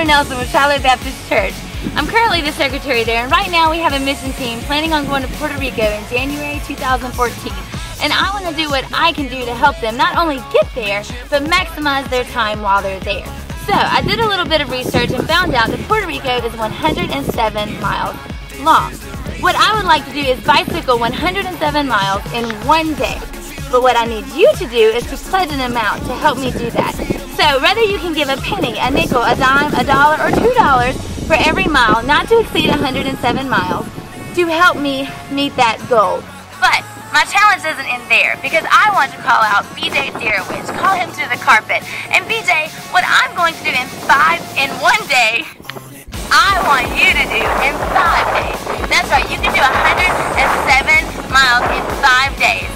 Nelson with Shiloh Baptist Church. I'm currently the secretary there, and right now we have a mission team planning on going to Puerto Rico in January 2014. And I want to do what I can do to help them not only get there, but maximize their time while they're there. So I did a little bit of research and found out that Puerto Rico is 107 miles long. What I would like to do is bicycle 107 miles in one day. But what I need you to do is to pledge an amount to help me do that. So whether you can give a penny, a nickel, a dime, a dollar, or $2 for every mile, not to exceed 107 miles, to help me meet that goal. But my challenge isn't in there, because I want to call out BJ Darawich, call him to the carpet. And BJ, what I'm going to do in one day, I want you to do in 5 days. That's right, you can do 107 miles in 5 days.